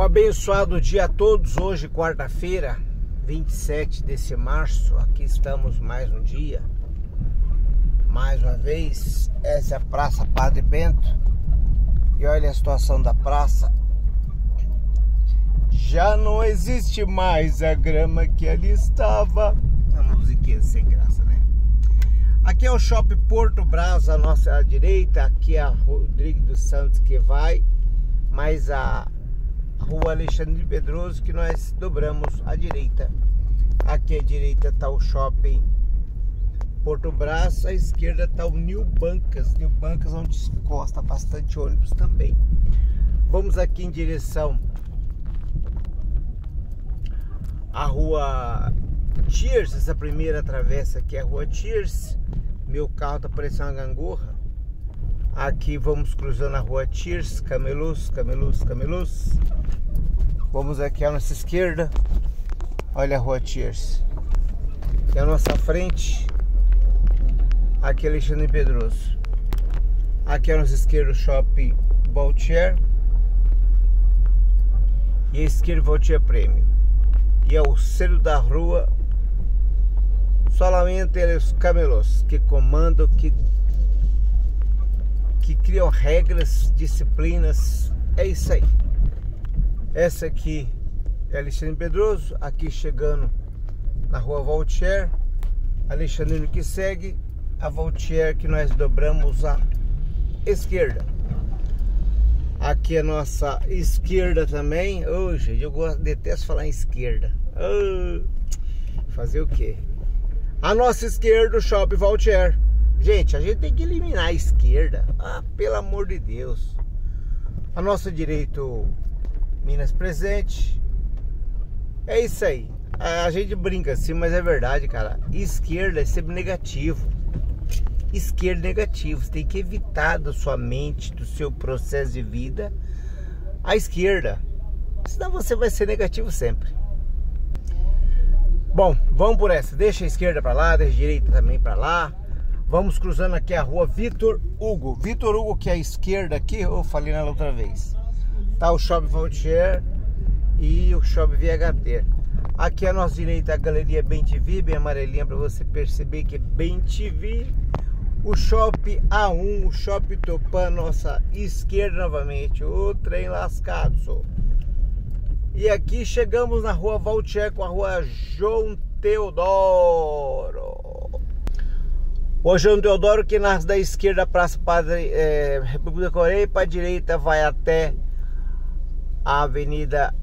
Um abençoado dia a todos. Hoje, quarta-feira, 27 de março. Aqui estamos mais um dia. Mais uma vez, essa é a Praça Padre Bento. E olha a situação da praça. Já não existe mais a grama que ali estava. Uma musiquinha sem graça, né? Aqui é o Shopping Porto Brás, à nossa direita. Aqui é a Rodrigo dos Santos que vai. Mais a Rua Alexandre Pedroso, que nós dobramos à direita. Aqui à direita está o Shopping Porto Brás, à esquerda está o New Bancas. New Bancas, onde se encosta bastante ônibus também. Vamos aqui em direção à Rua Cheers. Essa primeira travessa aqui é a Rua Cheers. Meu carro está parecendo uma gangorra. Aqui vamos cruzando a Rua Cheers, Camelus. Vamos aqui à nossa esquerda. Olha a Rua Cheers. E à nossa frente, aqui é Alexandre Pedroso. Aqui à nossa esquerda o Shopping Vautier. E à esquerda Vautier Prêmio. E ao centro da rua, solamente os camelôs que comandam, que criam regras, disciplinas. É isso aí. Essa aqui é Alexandre Pedroso. Aqui chegando na Rua Vautier, Alexandrino que segue a Vautier, que nós dobramos à esquerda. Aqui a nossa esquerda também. Hoje eu detesto falar em esquerda. Fazer o quê? A nossa esquerda, o Shopping Vautier. Gente, a gente tem que eliminar a esquerda. Pelo amor de Deus. A nossa direita, Minas Presente. É isso aí. A gente brinca assim, mas é verdade, cara. Esquerda é sempre negativo. Esquerda é negativo. Você tem que evitar da sua mente, do seu processo de vida, a esquerda. Senão você vai ser negativo sempre. Bom, vamos por essa. Deixa a esquerda pra lá, deixa a direita também pra lá. Vamos cruzando aqui a Rua Vitor Hugo. Vitor Hugo, que é a esquerda aqui, eu falei nela outra vez. Tá o Shopping Vautier e o Shopping VHT. Aqui à nossa direita a Galeria Bem TV, bem amarelinha para você perceber que é Bem TV. O Shopping A1, o Shopping Tupã, nossa esquerda novamente. O trem lascado, só. E aqui chegamos na Rua Vautier com a Rua João Teodoro. O João Teodoro, que nasce da esquerda, Praça Padre República da Coreia, e para a direita vai até a Avenida